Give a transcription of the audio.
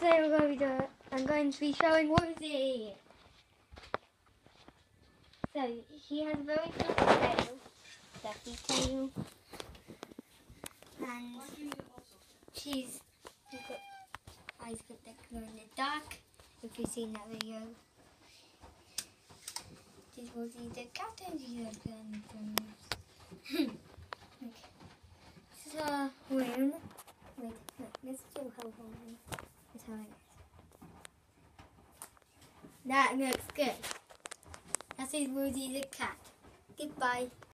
today I'm going to be showing Rosey. So she has a very fluffy tail, and she's got eyes that glow in the dark. If you've seen that video, this is Rosey the cat, and she's got okay. This is our room. Wait, look, let's do how home. That's how it is. That looks good. That is Rosey the cat. Goodbye.